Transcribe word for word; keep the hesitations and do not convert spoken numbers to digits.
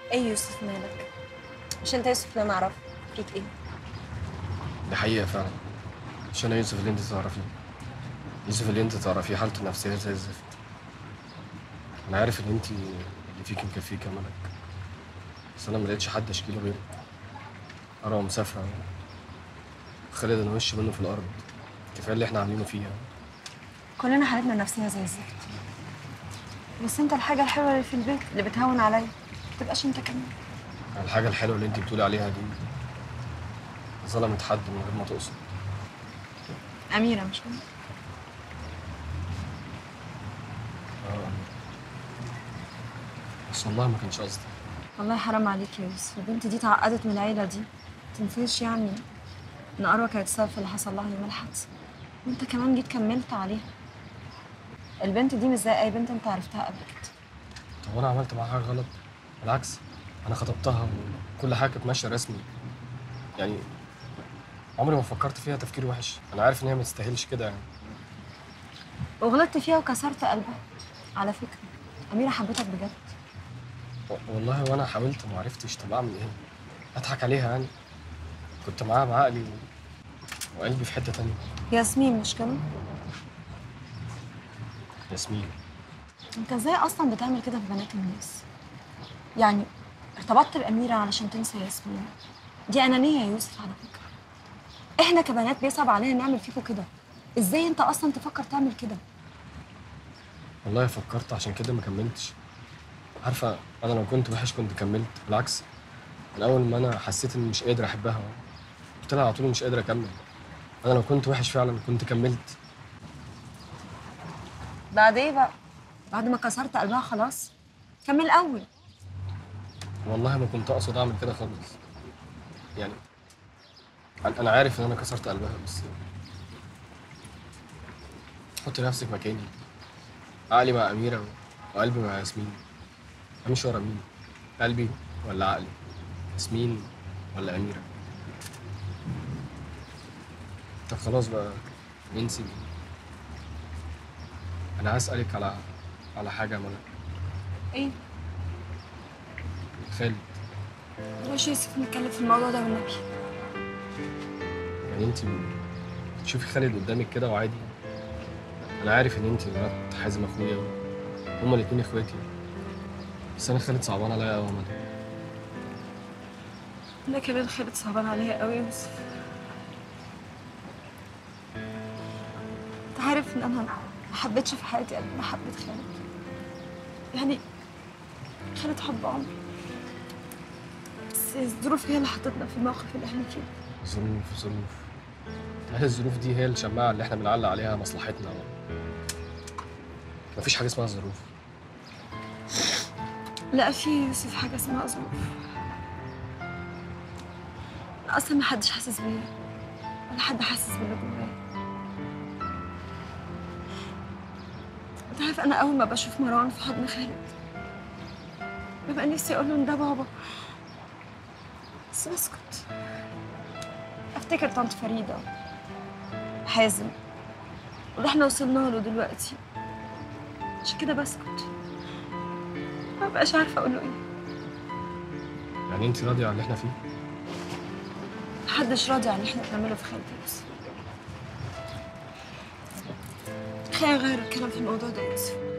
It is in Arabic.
ايه يوسف مالك؟ مش انت يوسف اللي انا اعرفه، فيك ايه؟ دي حقيقة فعلا. مش أنا يوسف اللي أنت تعرفيه. يوسف اللي أنت تعرفيه حالته النفسية زي الزفت. أنا عارف إن أنت اللي فيك مكفيك يا ملك، بس أنا ما لقيتش حد أشكيله غيرك. أروى مسافرة وخالد أنا وش منه في الأرض. كفاية اللي إحنا عاملينه فيها. كلنا حالتنا النفسيه زي الزفت، بس انت الحاجه الحلوه اللي في البيت اللي بتهون عليا متبقاش انت كمان. الحاجة الحلوة اللي أنت بتقولي عليها دي ظلمت حد من غير ما تقصد. اميره مش كده؟ آه. بس والله ما كانش قصدي. والله حرام عليك يا يوسف، البنت دي اتعقدت من العيله دي. تنسيش يعني ان اروى كانت السبب في اللي حصل لها يوم الحادثه، وانت كمان جيت كملت عليها. البنت دي مش زي اي بنت انت عرفتها قبل كده. طب وأنا عملت معاها حاجة غلط؟ بالعكس، أنا خطبتها وكل حاجة كانت ماشية رسمي يعني. عمري ما فكرت فيها تفكير وحش. أنا عارف إن هي ما تستاهلش كده يعني. وغلطت فيها وكسرت قلبها. على فكره اميره حبتك بجد. والله وانا حاولت وما عرفتش. طب اعمل ايه؟ اضحك عليها يعني؟ كنت معاها بعقلي وقلبي في حته تانية. ياسمين مش كده؟ ياسمين. انت ازاي اصلا بتعمل كده في بنات الناس؟ يعني ارتبطت بأميرة علشان تنسى ياسمين؟ دي أنانية يا يوسف على فكرة. احنا كبنات بيصعب علينا نعمل فيكوا كده. ازاي انت اصلا تفكر تعمل كده؟ والله فكرت عشان كده ما كملتش. عارفه انا لو كنت وحش كنت كملت. بالعكس، من اول ما انا حسيت اني مش قادر احبها قلت لها على طول مش قادر اكمل. انا لو كنت وحش فعلا كنت كملت. بعد ايه بقى؟ بعد ما كسرت قلبها خلاص؟ كمل الاول. والله ما كنت اقصد اعمل كده خالص يعني. انا أنا عارف ان انا كسرت قلبها، بس حط نفسك مكاني. عقلي مع اميره وقلبي مع ياسمين. امشي ورا مين؟ قلبي ولا عقلي؟ ياسمين ولا اميره؟ طب خلاص بقى، ننسي. انا هسألك على على حاجة يا منى. ايه؟ خالد. مش يوسف نتكلم في الموضوع ده والنبي. يعني انت تشوفي خالد قدامك كده وعادي؟ انا عارف ان انت مرات حازم اخويا، هما الاتنين اخواتي، بس انا خالد صعبان عليا قوي يا منى. انا كمان خالد صعبان عليا قوي يا يوسف. انت عارف ان انا ما حبيتش في حياتي قد ما حبيت خالد. يعني خالد حب عمري، بس الظروف هي اللي حطتنا في الموقف اللي احنا فيه. ظروف ظروف. هل الظروف دي هي الشماعة اللي احنا بنعلق عليها مصلحتنا؟ مفيش حاجة اسمها ظروف. لا، في يوسف حاجة اسمها ظروف. أصلا ما حدش حاسس بيا ولا حد حاسس باللي جوايا. أنت عارف أنا أول ما بشوف مروان في حضن خالد ببقى نفسي أقول له إن ده بابا، بس بسكت. أفتكر طنط فريدة، حازم، واللي إحنا وصلنا له دلوقتي، عشان كده بسكت. ما بقاش عارفة أقول له إيه. يعني انت راضية على اللي احنا فيه؟ محدش راضي عن اللي إحنا بنعمله في خالد يا يوسف. خلينا نغير الكلام في الموضوع ده يا يوسف.